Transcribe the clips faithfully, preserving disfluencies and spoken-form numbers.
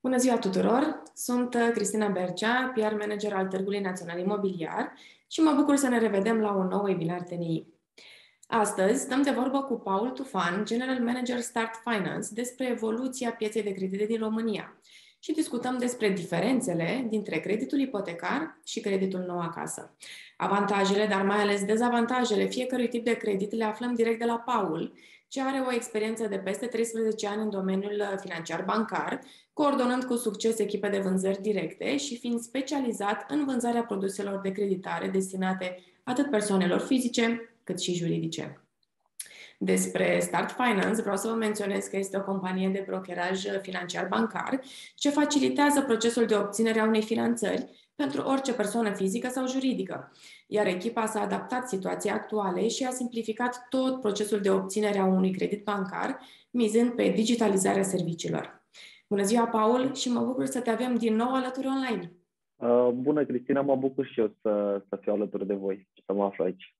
Bună ziua tuturor! Sunt uh, Cristina Bercea, P R manager al Târgului Național Imobiliar și mă bucur să ne revedem la un nou webinar T N I. Astăzi stăm de vorbă cu Paul Tufan, General Manager Start Finance, despre evoluția pieței de credite din România și discutăm despre diferențele dintre creditul ipotecar și creditul nou acasă. Avantajele, dar mai ales dezavantajele fiecărui tip de credit le aflăm direct de la Paul, ce are o experiență de peste treisprezece ani în domeniul financiar bancar, coordonând cu succes echipe de vânzări directe și fiind specializat în vânzarea produselor de creditare destinate atât persoanelor fizice cât și juridice. Despre Start Finance vreau să vă menționez că este o companie de brokeraj financiar bancar ce facilitează procesul de obținere a unei finanțări pentru orice persoană fizică sau juridică, iar echipa s-a adaptat situației actuale și a simplificat tot procesul de obținere a unui credit bancar, mizând pe digitalizarea serviciilor. Bună ziua, Paul, și mă bucur să te avem din nou alături online. Bună, Cristina, mă bucur și eu să, să fiu alături de voi și să mă aflu aici.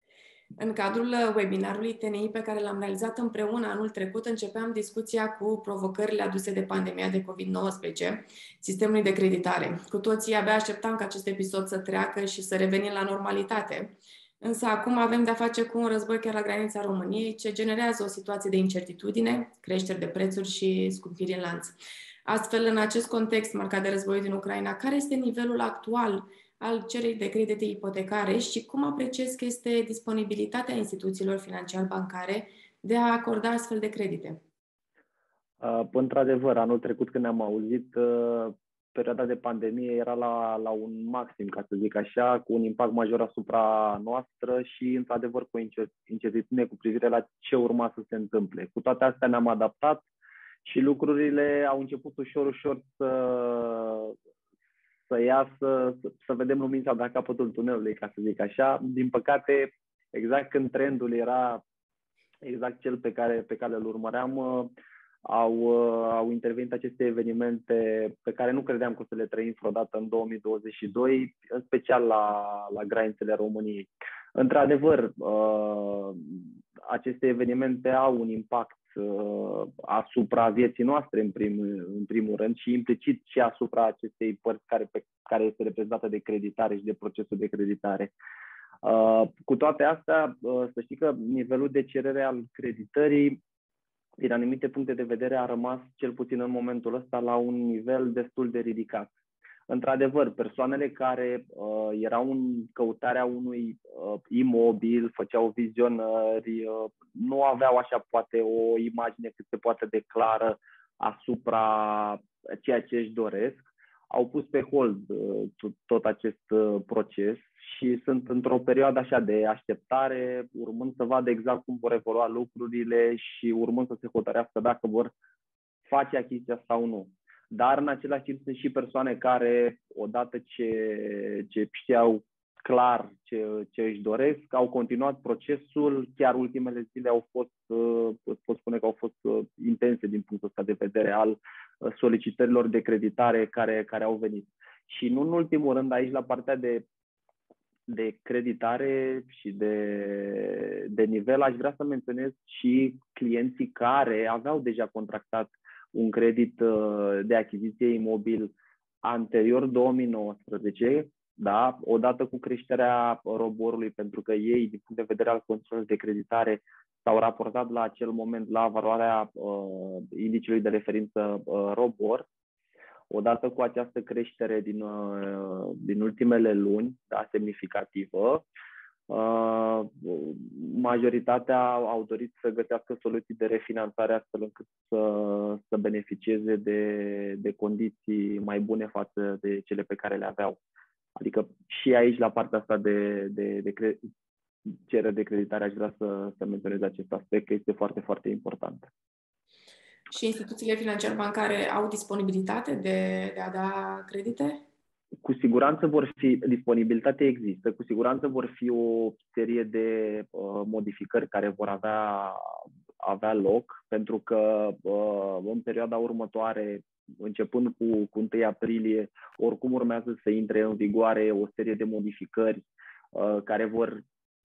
În cadrul webinarului T N I pe care l-am realizat împreună anul trecut, începeam discuția cu provocările aduse de pandemia de covid nouăsprezece, sistemului de creditare. Cu toții abia așteptam ca acest episod să treacă și să revenim la normalitate. Însă acum avem de-a face cu un război chiar la granița României, ce generează o situație de incertitudine, creșteri de prețuri și scumpiri în lanț. Astfel, în acest context marcat de războiul din Ucraina, care este nivelul actual al cererii de credite ipotecare și cum apreciez că este disponibilitatea instituțiilor financiar-bancare de a acorda astfel de credite? Uh, într-adevăr, anul trecut când ne-am auzit, uh, perioada de pandemie era la, la un maxim, ca să zic așa, cu un impact major asupra noastră și, într-adevăr, cu incertitudine cu privire la ce urma să se întâmple. Cu toate astea ne-am adaptat și lucrurile au început ușor, ușor să... să iasă, să, să vedem lumința de la capătul tunelului, ca să zic așa. Din păcate, exact când trendul era exact cel pe care, pe care îl urmăream, au, au intervenit aceste evenimente pe care nu credeam că o să le trăim vreodată în două mii douăzeci și doi, în special la, la granițele României. Într-adevăr, aceste evenimente au un impact asupra vieții noastre, în, prim, în primul rând, și implicit și asupra acestei părți care, pe, care este reprezentată de creditare și de procesul de creditare. Uh, cu toate astea, uh, să știi că nivelul de cerere al creditării, din anumite puncte de vedere, a rămas, cel puțin în momentul ăsta, la un nivel destul de ridicat. Într-adevăr, persoanele care uh, erau în căutarea unui uh, imobil, făceau vizionări, uh, nu aveau așa poate o imagine cât se poate de clară asupra ceea ce își doresc, au pus pe hold uh, tot acest uh, proces și sunt într-o perioadă așa de așteptare, urmând să vadă exact cum vor evolua lucrurile și urmând să se hotărească dacă vor face achiziția sau nu. Dar în același timp sunt și persoane care, odată ce, ce știau clar ce, ce își doresc, au continuat procesul. Chiar ultimele zile au fost, pot spune că au fost intense din punctul ăsta de vedere al solicitărilor de creditare care, care au venit. Și nu în ultimul rând, aici la partea de, de creditare și de, de nivel, aș vrea să menționez și clienții care aveau deja contractat un credit de achiziție imobil anterior două mii nouăsprezece, da, odată cu creșterea roborului, pentru că ei, din punct de vedere al condițiilor de creditare, s-au raportat la acel moment la valoarea uh, indiciului de referință uh, robor. Odată cu această creștere din, uh, din ultimele luni, da, semnificativă, Uh, majoritatea au dorit să găsească soluții de refinanțare astfel încât să, să beneficieze de, de condiții mai bune față de cele pe care le aveau. Adică și aici, la partea asta de, de, de cre- cerere de creditare, aș vrea să, să menționez acest aspect, că este foarte, foarte important. Și instituțiile financiare bancare au disponibilitate de, de a da credite? Cu siguranță vor fi, disponibilitate există, cu siguranță vor fi o serie de uh, modificări care vor avea, avea loc, pentru că uh, în perioada următoare, începând cu, cu întâi aprilie, oricum urmează să intre în vigoare o serie de modificări uh, care vor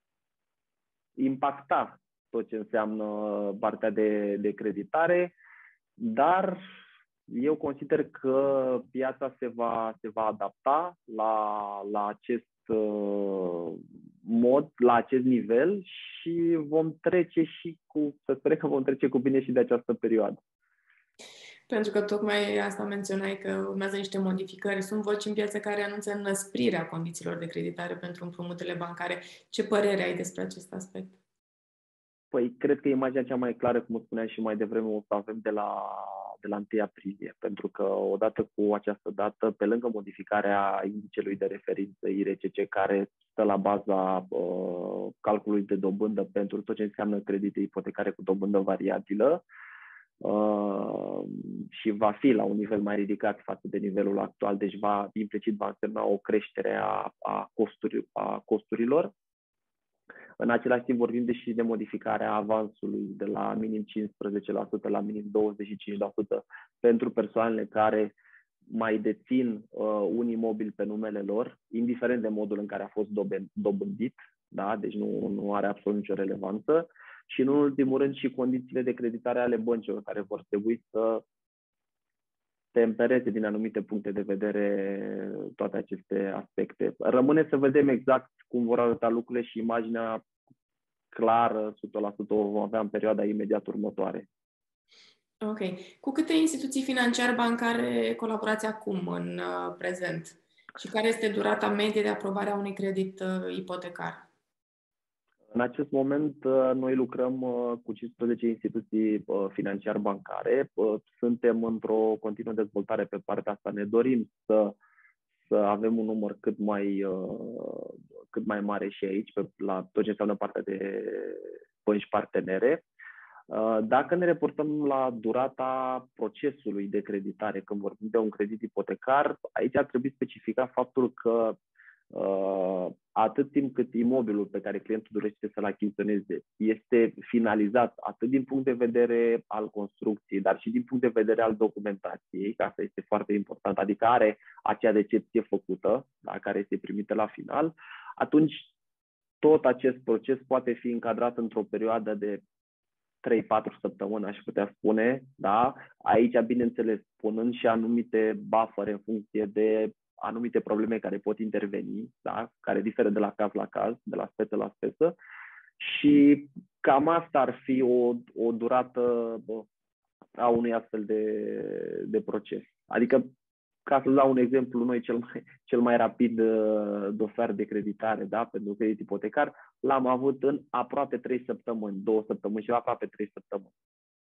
impacta tot ce înseamnă partea de, de creditare, dar eu consider că piața se va, se va adapta la, la acest uh, mod, la acest nivel și vom trece și cu, să sperăm că vom trece cu bine și de această perioadă. Pentru că tocmai asta menționai, că urmează niște modificări. Sunt voci în piață care anunță înăsprirea condițiilor de creditare pentru împrumuturile bancare. Ce părere ai despre acest aspect? Păi, cred că imaginea cea mai clară, cum spuneam și mai devreme, o să avem de la, de la întâi aprilie, pentru că odată cu această dată, pe lângă modificarea indicelui de referință I R C C, care stă la baza uh, calculului de dobândă pentru tot ce înseamnă credite ipotecare cu dobândă variabilă, uh, și va fi la un nivel mai ridicat față de nivelul actual, deci va, implicit va însemna o creștere a, a, costuri, a costurilor. În același timp vorbim deși de modificarea avansului de la minim cincisprezece la sută la minim douăzeci și cinci la sută pentru persoanele care mai dețin uh, un imobil pe numele lor, indiferent de modul în care a fost dobândit, da? Deci nu, nu are absolut nicio relevanță. Și în ultimul rând și condițiile de creditare ale băncilor, care vor trebui să tempereze din anumite puncte de vedere toate aceste aspecte. Rămâne să vedem exact cum vor arăta lucrurile și imaginea clară, o sută la sută, o vom avea în perioada imediat următoare. Ok. Cu câte instituții financiar-bancare colaborați acum, în uh, prezent? Și care este durata medie de aprobare a unui credit uh, ipotecar? În acest moment, uh, noi lucrăm uh, cu cincisprezece instituții uh, financiar-bancare. Uh, suntem într-o continuă dezvoltare pe partea asta. Ne dorim să să avem un număr cât mai, uh, cât mai mare și aici, pe, la tot ce înseamnă partea de bănci partenere. Uh, dacă ne reportăm la durata procesului de creditare, când vorbim de un credit ipotecar, aici ar trebui specificat faptul că uh, atât timp cât imobilul pe care clientul dorește să-l achiziționeze este finalizat atât din punct de vedere al construcției, dar și din punct de vedere al documentației, că asta este foarte important, adică are acea recepție făcută, da, care este primită la final, atunci tot acest proces poate fi încadrat într-o perioadă de trei patru săptămâni, aș putea spune, da? Aici, bineînțeles, punând și anumite buffere în funcție de anumite probleme care pot interveni, da? Care diferă de la caz la caz, de la speță la speță, și cam asta ar fi o, o durată bă, a unui astfel de, de proces. Adică, ca să dau un exemplu, noi cel mai, cel mai rapid uh, dosar de creditare, da, pentru credit ipotecar, l-am avut în aproape trei săptămâni, două săptămâni și aproape trei săptămâni.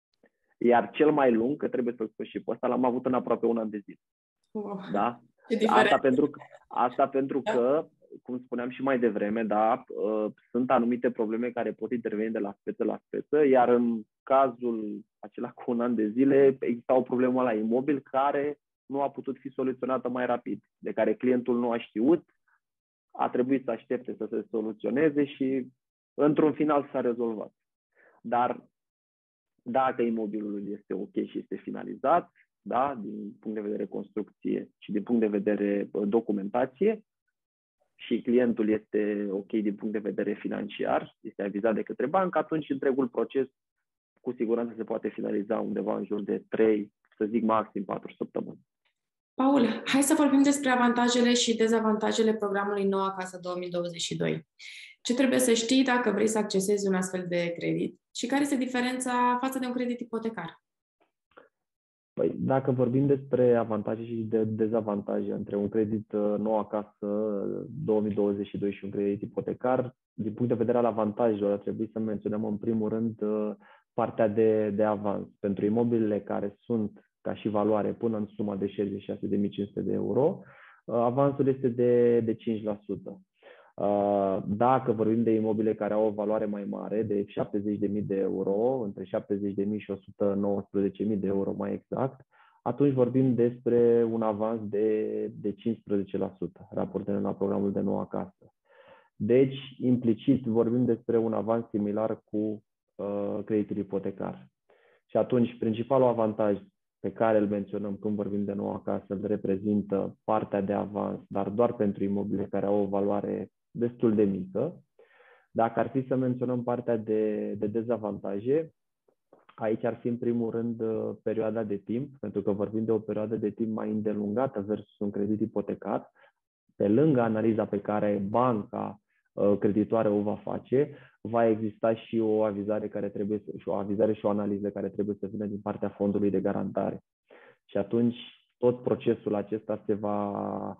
Iar cel mai lung, că trebuie să-l spun și pe ăsta, l-am avut în aproape un an de zile. Wow. Da? Asta pentru, asta pentru da. că, cum spuneam și mai devreme, da, uh, sunt anumite probleme care pot interveni de la speță la speță, iar în cazul acela cu un an de zile exista o problemă la imobil care nu a putut fi soluționată mai rapid, de care clientul nu a știut, a trebuit să aștepte să se soluționeze și într-un final s-a rezolvat. Dar dacă imobilul este ok și este finalizat, da, din punct de vedere construcție și din punct de vedere documentație, și clientul este ok din punct de vedere financiar, este avizat de către bancă, atunci întregul proces cu siguranță se poate finaliza undeva în jur de trei, să zic maxim patru săptămâni. Paul, hai să vorbim despre avantajele și dezavantajele programului Noua Casă două mii douăzeci și doi. Ce trebuie să știi dacă vrei să accesezi un astfel de credit și care este diferența față de un credit ipotecar? Păi, dacă vorbim despre avantaje și de dezavantaje între un credit Noua Casă două mii douăzeci și doi și un credit ipotecar, din punct de vedere al avantajelor, ar trebui să menționăm în primul rând partea de, de avans. Pentru imobilele care sunt ca și valoare până în suma de șaizeci și șase de mii cinci sute de euro, avansul este de, de cinci la sută. Dacă vorbim de imobile care au o valoare mai mare, de șaptezeci de mii de euro, între șaptezeci de mii și o sută nouăsprezece mii de euro mai exact, atunci vorbim despre un avans de, de cincisprezece la sută, raportând la programul de Noua Casă. Deci, implicit, vorbim despre un avans similar cu uh, creditul ipotecar. Și atunci, principalul avantaj pe care îl menționăm când vorbim de Noua Casă îl reprezintă partea de avans, dar doar pentru imobile care au o valoare destul de mică. Dacă ar fi să menționăm partea de, de dezavantaje, Aici ar fi în primul rând perioada de timp, pentru că vorbim de o perioadă de timp mai îndelungată versus un credit ipotecar. Pe lângă analiza pe care banca creditoare o va face, va exista și o avizare care trebuie să, și o avizare și o analiză care trebuie să vină din partea fondului de garantare. Și atunci tot procesul acesta se va,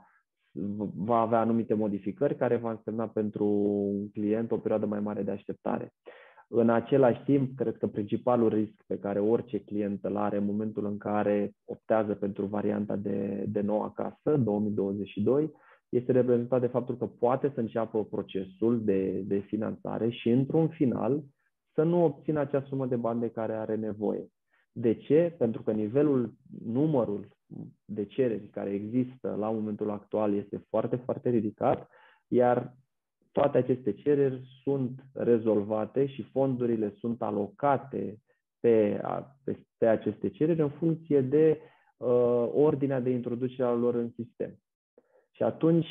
va avea anumite modificări care va însemna pentru un client o perioadă mai mare de așteptare. În același timp, cred că principalul risc pe care orice client îl are în momentul în care optează pentru varianta de, de noua casă două mii douăzeci și doi este reprezentat de faptul că poate să înceapă procesul de, de finanțare și, într-un final, să nu obțină acea sumă de bani de care are nevoie. De ce? Pentru că nivelul, numărul de cereri care există la momentul actual este foarte, foarte ridicat, iar toate aceste cereri sunt rezolvate și fondurile sunt alocate pe, pe, pe aceste cereri în funcție de uh, ordinea de introducere a lor în sistem. Și atunci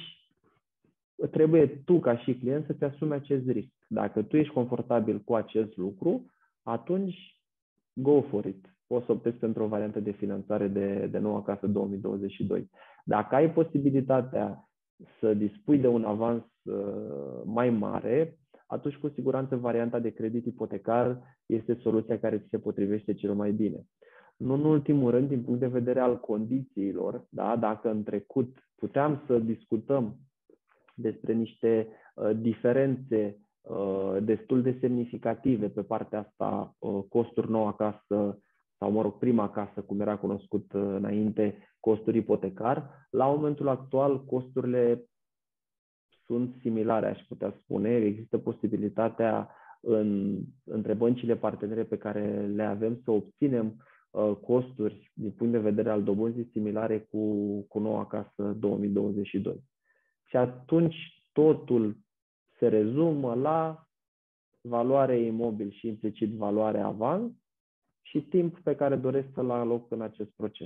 trebuie tu, ca și client, să-ți asumi acest risc. Dacă tu ești confortabil cu acest lucru, atunci go for it. Poți să optezi pentru o variantă de finanțare de, de noua casă două mii douăzeci și doi. Dacă ai posibilitatea să dispui de un avans uh, mai mare, atunci cu siguranță varianta de credit ipotecar este soluția care ți se potrivește cel mai bine. Nu în ultimul rând, din punct de vedere al condițiilor, da? Dacă în trecut puteam să discutăm despre niște uh, diferențe uh, destul de semnificative pe partea asta, uh, costuri nou acasă sau, mă rog, prima casă, cum era cunoscut uh, înainte, costuri ipotecar, la momentul actual costurile sunt similare, aș putea spune. Există posibilitatea în, între băncile partenere pe care le avem să obținem uh, costuri din punct de vedere al dobânzii similare cu, cu noua casă două mii douăzeci și doi. Și atunci totul se rezumă la valoare imobil și implicit valoare avans și timp pe care doresc să-l aloc în acest proces.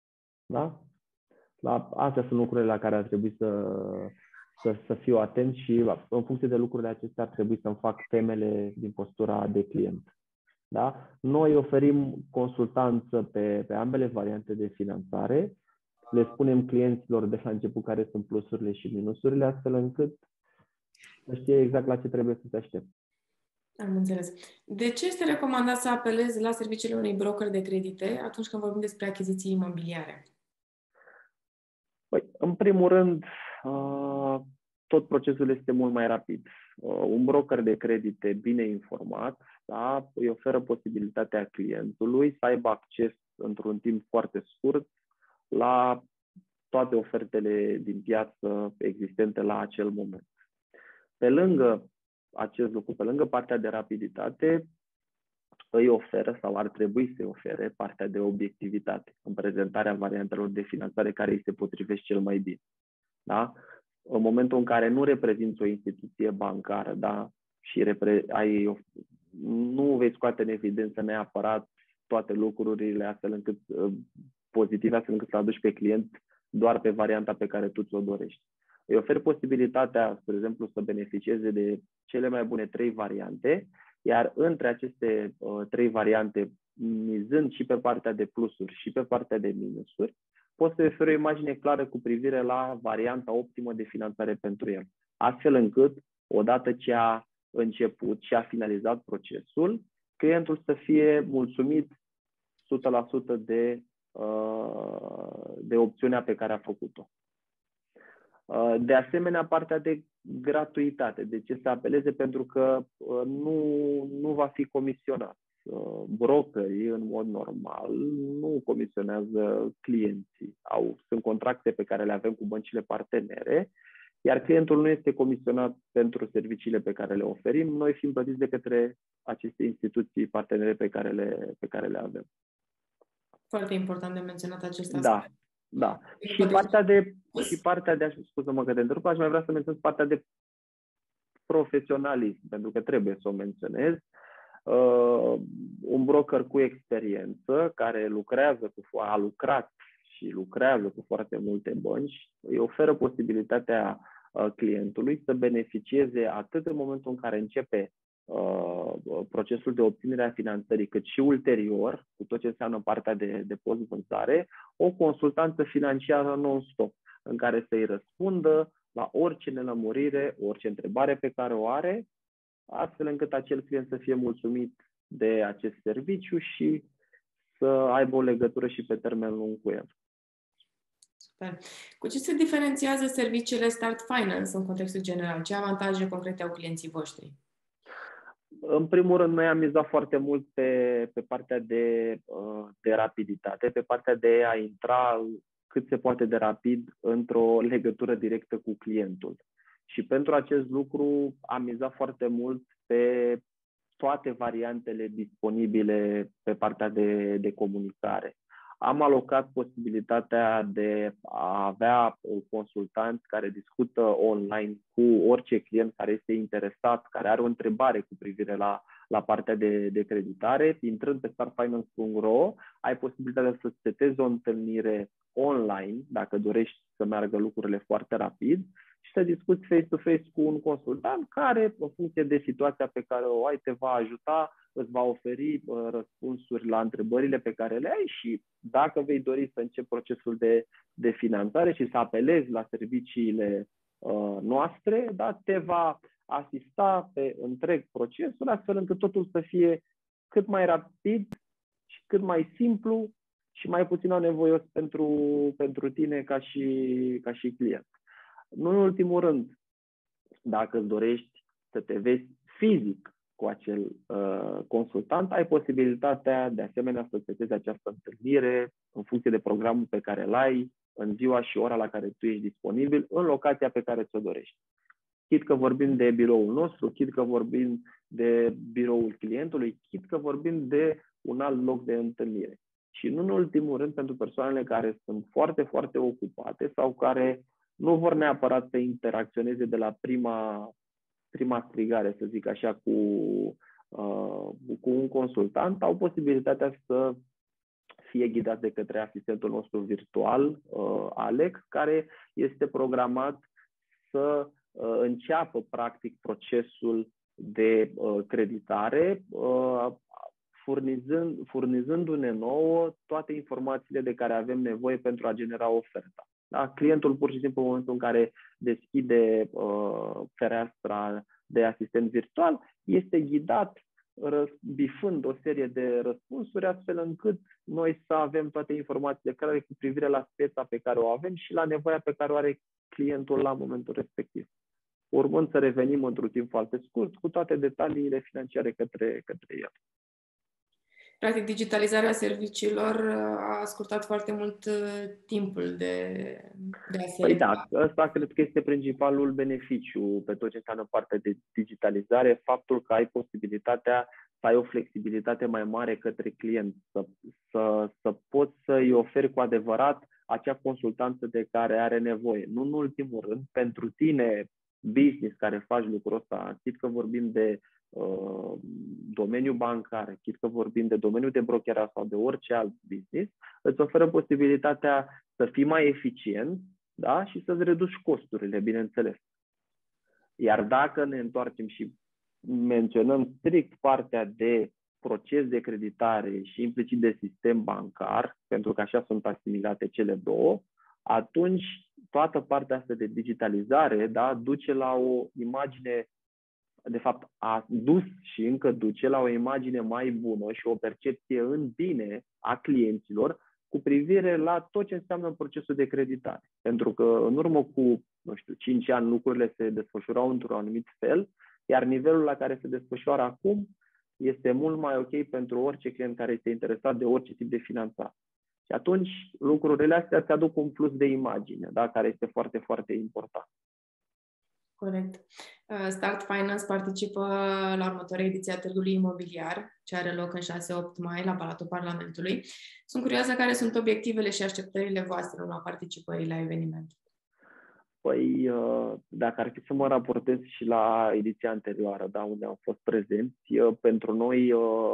Da? La, astea sunt lucrurile la care ar trebui să, să, să fiu atent și în funcție de lucrurile acestea ar trebui să-mi fac temele din postura de client. Da? Noi oferim consultanță pe, pe ambele variante de finanțare. Le spunem clienților de la început care sunt plusurile și minusurile, astfel încât să știe exact la ce trebuie să se aștepte. Am înțeles. De ce este recomandat să apelezi la serviciile unui broker de credite atunci când vorbim despre achiziții imobiliare? Păi, în primul rând, tot procesul este mult mai rapid. Un broker de credite bine informat, da, îi oferă posibilitatea clientului să aibă acces într-un timp foarte scurt la toate ofertele din piață existente la acel moment. Pe lângă acest lucru, pe lângă partea de rapiditate, îi oferă sau ar trebui să-i ofere partea de obiectivitate în prezentarea variantelor de finanțare care îi se potrivește cel mai bine. Da? În momentul în care nu reprezinți o instituție bancară, da? Și repre- ai, nu vei scoate în evidență neapărat toate lucrurile astfel încât pozitive, astfel încât să aduci pe client doar pe varianta pe care tu ți-o dorești. Îi oferi posibilitatea, spre exemplu, să beneficieze de cele mai bune trei variante, iar între aceste uh, trei variante, mizând și pe partea de plusuri și pe partea de minusuri, poți să oferi o imagine clară cu privire la varianta optimă de finanțare pentru el. Astfel încât, odată ce a început și a finalizat procesul, clientul să fie mulțumit o sută la sută de, uh, de opțiunea pe care a făcut-o. De asemenea, partea de gratuitate. De ce să apeleze? Pentru că nu, nu va fi comisionat. Brokerii, în mod normal, nu comisionează clienții. Au, sunt contracte pe care le avem cu băncile partenere, iar clientul nu este comisionat pentru serviciile pe care le oferim, noi fiind plătiți de către aceste instituții partenere pe care le, pe care le avem. Foarte important de menționat acest aspect. Da. Da. Și partea de, și partea de, scuză-mă că te întrerup, aș mai vrea să menționez partea de profesionalism, pentru că trebuie să o menționez. Uh, un broker cu experiență, care lucrează cu, a lucrat și lucrează cu foarte multe bănci, îi oferă posibilitatea uh, clientului să beneficieze atât în momentul în care începe uh, procesul de obținere a finanțării, cât și ulterior, cu tot ce înseamnă partea de, de post-vânzare, o consultanță financiară non-stop, în care să-i răspundă la orice nelămurire, orice întrebare pe care o are, astfel încât acel client să fie mulțumit de acest serviciu și să aibă o legătură și pe termen lung cu el. Super. Cu ce se diferențiază serviciile Start Finance în contextul general? Ce avantaje concrete au clienții voștri? În primul rând, noi am mizat foarte mult pe, pe partea de, de rapiditate, pe partea de a intra cât se poate de rapid într-o legătură directă cu clientul. Și pentru acest lucru am mizat foarte mult pe toate variantele disponibile pe partea de, de comunicare. Am alocat posibilitatea de a avea consultanți care discută online cu orice client care este interesat, care are o întrebare cu privire la, la partea de, de creditare. Intrând pe start finance punct ro, ai posibilitatea să setezi o întâlnire online, dacă dorești să meargă lucrurile foarte rapid, și să discuți face-to-face cu un consultant care, în funcție de situația pe care o ai, te va ajuta, îți va oferi uh, răspunsuri la întrebările pe care le ai și dacă vei dori să începi procesul de, de finanțare și să apelezi la serviciile uh, noastre, da, te va asista pe întreg procesul, astfel încât totul să fie cât mai rapid și cât mai simplu și mai puțin anevoios pentru, pentru tine ca și, ca și client. Nu în ultimul rând, dacă îți dorești să te vezi fizic cu acel uh, consultant, ai posibilitatea de asemenea să setezi această întâlnire în funcție de programul pe care îl ai, în ziua și ora la care tu ești disponibil, în locația pe care ți-o dorești. Chit că vorbim de biroul nostru, chit că vorbim de biroul clientului, chit că vorbim de un alt loc de întâlnire. Și nu în ultimul rând pentru persoanele care sunt foarte, foarte ocupate sau care nu vor neapărat să interacționeze de la prima, prima strigare, să zic așa, cu, uh, cu un consultant, au posibilitatea să fie ghidați de către asistentul nostru virtual, uh, Alex, care este programat să uh, înceapă, practic, procesul de uh, creditare, uh, furnizând, furnizându-ne nouă toate informațiile de care avem nevoie pentru a genera oferta. Da? Clientul, pur și simplu, în momentul în care deschide uh, fereastra de asistent virtual, este ghidat bifând o serie de răspunsuri, astfel încât noi să avem toate informațiile clare cu privire la speța pe care o avem și la nevoia pe care o are clientul la momentul respectiv. Urmând să revenim într-un timp foarte scurt cu toate detaliile financiare către, către el. Practic, digitalizarea serviciilor a scurtat foarte mult timpul de, de a se... Păi da, ăsta cred că este principalul beneficiu pe tot ce înseamnă partea de digitalizare, faptul că ai posibilitatea să ai o flexibilitate mai mare către client, să, să, să poți să-i oferi cu adevărat acea consultanță de care are nevoie. Nu în ultimul rând, pentru tine, business care faci lucrul ăsta, chit că vorbim de uh, domeniul bancar, chit că vorbim de domeniul de brokeraj sau de orice alt business, îți oferă posibilitatea să fii mai eficient, da? Și să-ți reduci costurile, bineînțeles. Iar dacă ne întoarcem și menționăm strict partea de proces de creditare și implicit de sistem bancar, pentru că așa sunt asimilate cele două, atunci toată partea asta de digitalizare, da, duce la o imagine, de fapt a dus și încă duce la o imagine mai bună și o percepție în bine a clienților cu privire la tot ce înseamnă procesul de creditare. Pentru că în urmă cu, nu știu, cinci ani lucrurile se desfășurau într-un anumit fel, iar nivelul la care se desfășoară acum este mult mai ok pentru orice client care este interesat de orice tip de finanțare. Și atunci lucrurile astea îți aduc un plus de imagine, da? Care este foarte, foarte important. Corect. Start Finance participă la următoarea ediție a Târgului Imobiliar, ce are loc în șase opt mai la Palatul Parlamentului. Sunt curioasă care sunt obiectivele și așteptările voastre la participării la eveniment. Păi, dacă ar fi să mă raportez și la ediția anterioară, da, unde am fost prezenți, pentru noi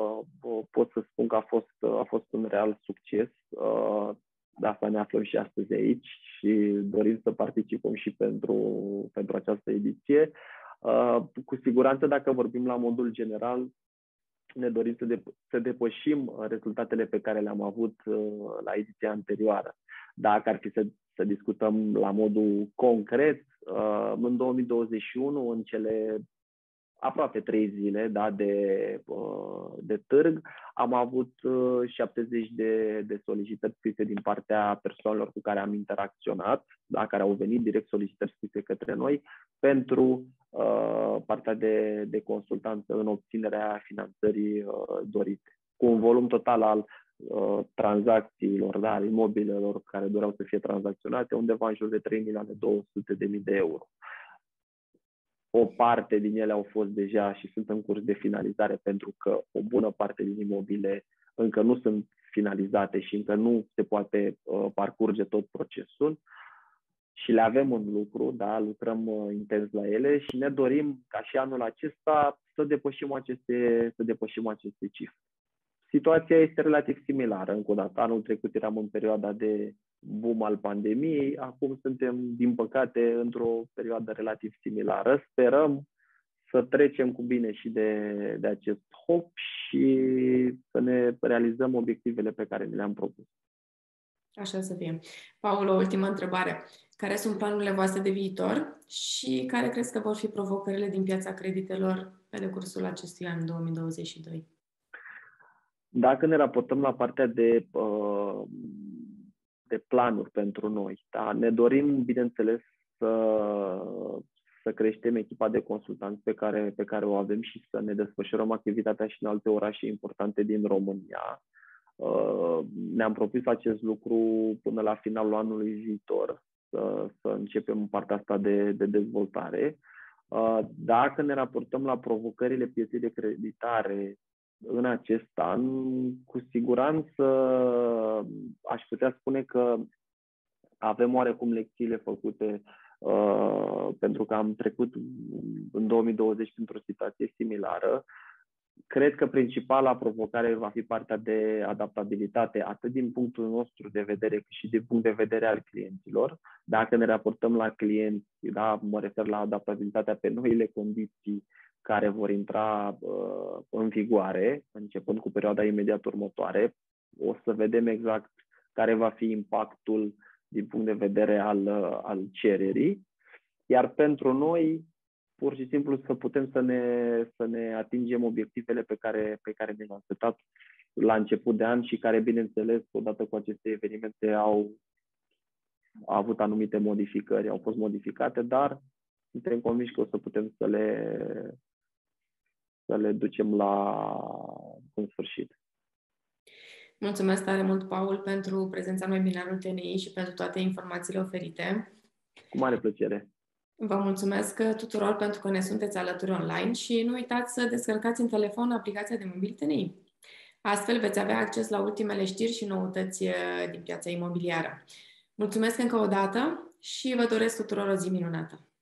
pot să spun că a fost, a fost un real succes. De asta ne aflăm și astăzi aici și dorim să participăm și pentru, pentru această ediție. Cu siguranță, dacă vorbim la modul general, ne dorim să, dep- să depășim rezultatele pe care le-am avut la ediția anterioară. Dacă ar fi să, să discutăm la modul concret, în două mii douăzeci și unu, în cele aproape trei zile, da, de, de târg, am avut șaptezeci de, de solicitări scrise din partea persoanelor cu care am interacționat, da, care au venit direct solicitări scrise către noi pentru uh, partea de, de consultanță în obținerea finanțării uh, dorite, cu un volum total al uh, tranzacțiilor, da, al imobilelor care doreau să fie tranzacționate, undeva în jur de trei milioane două sute de mii de euro. O parte din ele au fost deja și sunt în curs de finalizare, pentru că o bună parte din imobile încă nu sunt finalizate și încă nu se poate uh, parcurge tot procesul și le avem în lucru, da, lucrăm uh, intens la ele și ne dorim ca și anul acesta să depășim aceste, să depășim aceste cifre. Situația este relativ similară, încă o dată. Anul trecut eram în perioada de boom al pandemiei, acum suntem, din păcate, într-o perioadă relativ similară. Sperăm să trecem cu bine și de, de acest hop și să ne realizăm obiectivele pe care ne le-am propus. Așa să fie. Paul, o ultimă întrebare. Care sunt planurile voastre de viitor și care crezi că vor fi provocările din piața creditelor pe decursul acestui an două mii douăzeci și doi? Dacă ne raportăm la partea de, de planuri pentru noi, da, ne dorim, bineînțeles, să, să creștem echipa de consultanți pe care, pe care o avem și să ne desfășurăm activitatea și în alte orașe importante din România. Ne-am propus acest lucru până la finalul anului viitor, să, să începem partea asta de, de dezvoltare. Dacă ne raportăm la provocările pieței de creditare în acest an, cu siguranță aș putea spune că avem oarecum lecțiile făcute uh, pentru că am trecut în două mii douăzeci printr-o situație similară. Cred că principala provocare va fi partea de adaptabilitate, atât din punctul nostru de vedere, cât și din punct de vedere al clienților. Dacă ne raportăm la clienți, da, mă refer la adaptabilitatea pe noile condiții care vor intra uh, în vigoare, începând cu perioada imediat următoare. O să vedem exact care va fi impactul din punct de vedere al, uh, al cererii. Iar pentru noi, pur și simplu, să putem să ne, să ne atingem obiectivele pe care, pe care ne le-am setat la început de an și care, bineînțeles, odată cu aceste evenimente au, au avut anumite modificări, au fost modificate, dar suntem convinși că o să putem să le să le ducem la în sfârșit. Mulțumesc tare mult, Paul, pentru prezența în webinarul T N I și pentru toate informațiile oferite. Cu mare plăcere. Vă mulțumesc tuturor pentru că ne sunteți alături online și nu uitați să descărcați în telefon aplicația de mobil T N I. Astfel veți avea acces la ultimele știri și noutăți din piața imobiliară. Mulțumesc încă o dată și vă doresc tuturor o zi minunată!